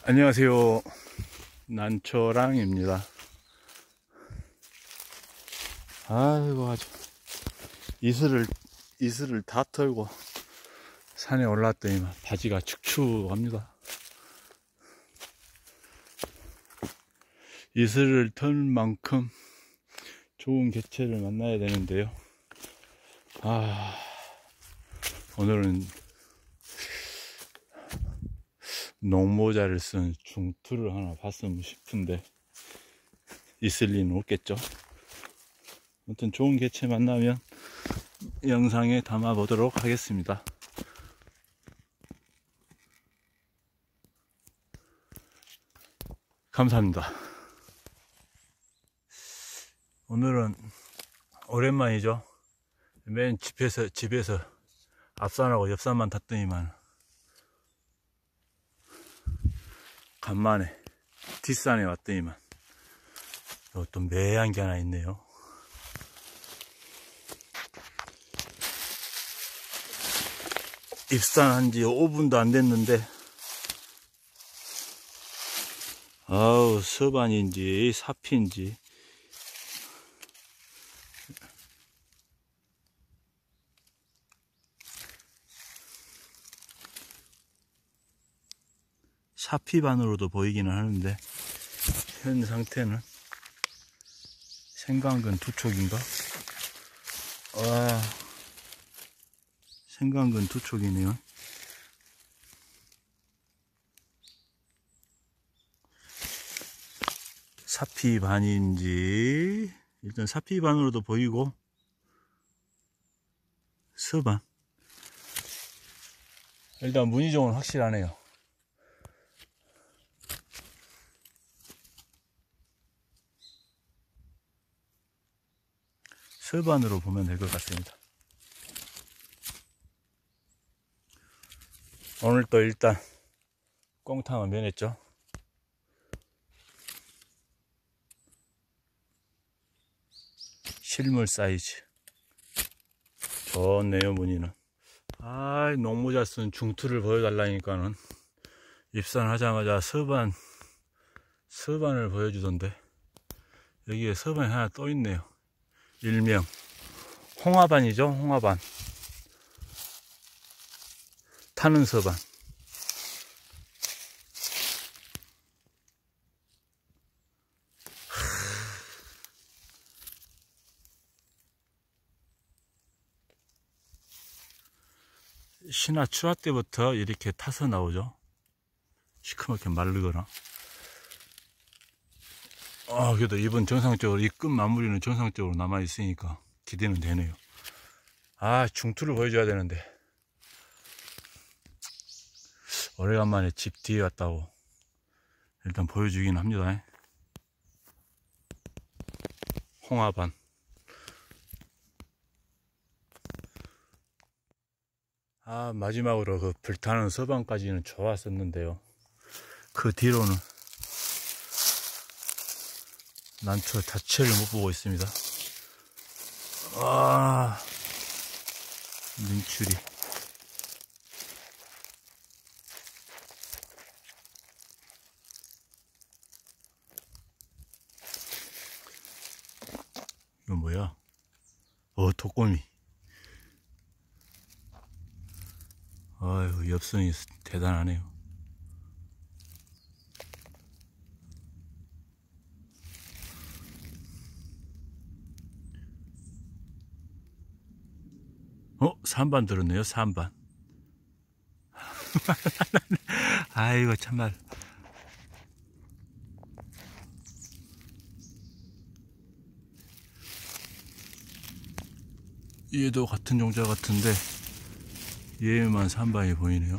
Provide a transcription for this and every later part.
안녕하세요. 난초랑입니다. 아이고, 아주 이슬을 다 털고 산에 올랐더니 바지가 축축합니다. 이슬을 털 만큼 좋은 개체를 만나야 되는데요. 오늘은 농모자를 쓴 중투를 하나 봤으면 싶은데 있을 리는 없겠죠. 아무튼 좋은 개체 만나면 영상에 담아 보도록 하겠습니다. 감사합니다. 오늘은 오랜만이죠. 맨 집에서 앞산하고 옆산만 탔더니만 간만에 뒷산에 왔더니만 또 매한 게 하나 있네요. 입산한 지 5분도 안 됐는데 아우, 서반인지 사피인지 사피반으로도 보이기는 하는데 현 상태는 생강근 두 촉인가? 생강근 두 촉이네요. 사피반인지 일단 사피반으로도 보이고 서반 일단 무늬종은 확실하네요. 서반으로 보면 될 것 같습니다. 오늘 또 일단 꽁탕은 면했죠. 실물 사이즈 좋네요. 무늬는 농모자 쓴 중투를 보여달라니까는 입산하자마자 서반을 보여주던데 여기에 서반이 하나 또 있네요. 일명 홍화반이죠. 홍화반 타는 서반. 신화 추화 때부터 이렇게 타서 나오죠. 시커멓게 마르거나. 그래도 이번 정상적으로 이 끝 마무리는 정상적으로 남아 있으니까 기대는 되네요. 중투를 보여줘야 되는데 오래간만에 집 뒤에 왔다고 일단 보여주긴 합니다. 홍화반. 마지막으로 그 불타는 서반까지는 좋았었는데요. 그 뒤로는 난초 자체를 못 보고 있습니다. 눈출이. 이거 뭐야? 독거미. 아이고, 엽성이 대단하네요. 산반 들었네요. 산반. 아이고, 참말. 얘도 같은 종자 같은데 얘만 산반이 보이네요.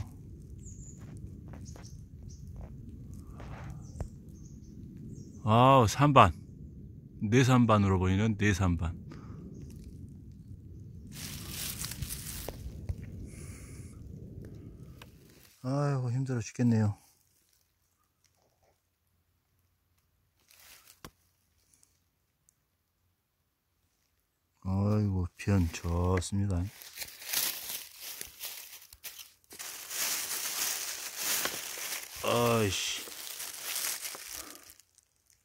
산반. 내산반으로 보이는 내산반. 아이고, 힘들어 죽겠네요. 아이고, 변 좋습니다. 아이씨.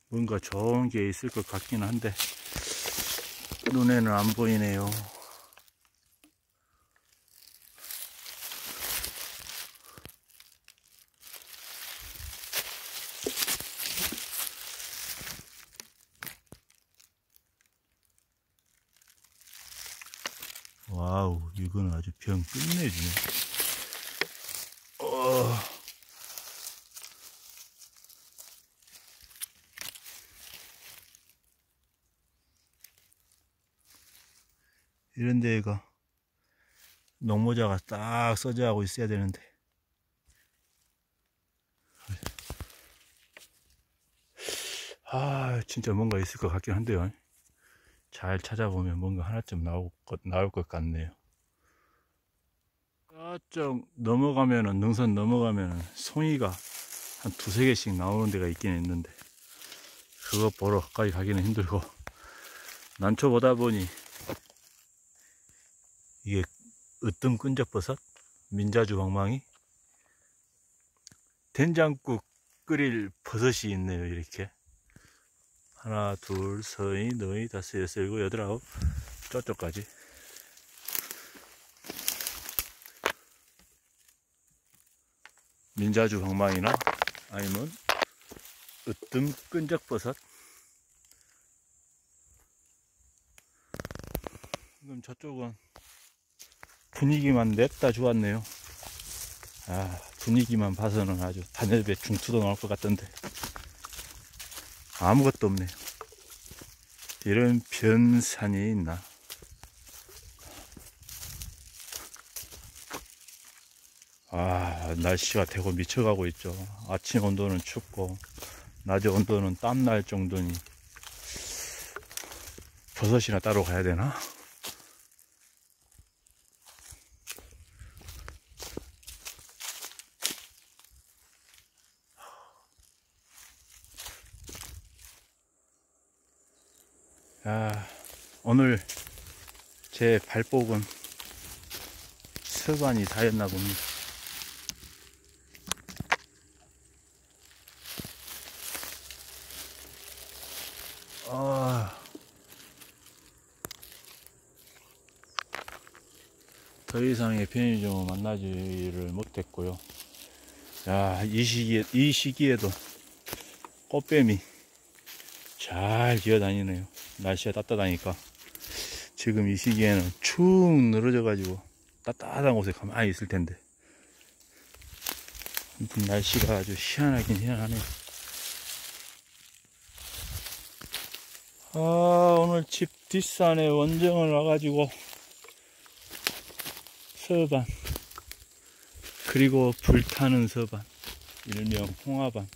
뭔가 좋은 게 있을 것 같긴 한데 눈에는 안 보이네요. 와우, 이건 아주 병 끝내주네. 이런 데가 농모자가 딱 서재하고 있어야 되는데. 아, 진짜 뭔가 있을 것 같긴 한데요. 잘 찾아보면 뭔가 하나쯤 나올 것 같네요. 저쪽 넘어가면은, 능선 넘어가면은 송이가 한 두세 개씩 나오는 데가 있긴 있는데, 그거 보러 가까이 가기는 힘들고, 난초 보다 보니 이게 으뜸 끈적버섯, 민자주 방망이, 된장국 끓일 버섯이 있네요. 이렇게 하나, 둘, 서이, 너희, 다섯, 여섯, 일곱, 여덟, 아홉, 저쪽까지. 민자주 방망이나 아니면 으뜸 끈적버섯. 지금 저쪽은 분위기만 냈다 주었네요. 아, 분위기만 봐서는 아주 단열배 중투도 나올 것 같던데 아무것도 없네요. 이런 변산이 있나. 아, 날씨가 대고 미쳐가고 있죠. 아침 온도는 춥고 낮에 온도는 땀날 정도니 버섯이나 따로 가야 되나? 아, 오늘 제 발복은 서반이 다였나 봅니다. 더 이상의 편의점을 만나지를 못했고요. 야, 이 시기에도 꽃뱀이 잘 기어다니네요. 날씨가 따뜻하니까. 지금 이 시기에는 축 늘어져 가지고 따뜻한 곳에 가만히 있을 텐데 날씨가 아주 희한하긴 희한하네요. 아, 오늘 집 뒷산에 원정을 와가지고 서반, 그리고 불타는 서반, 일명 홍화반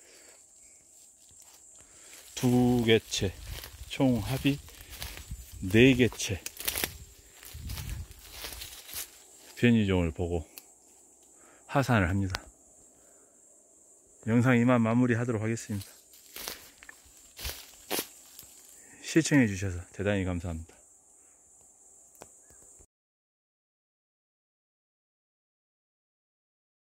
두 개체, 총 합이 4개체 편의종을 보고 하산을 합니다. 영상 이만 마무리 하도록 하겠습니다. 시청해 주셔서 대단히 감사합니다.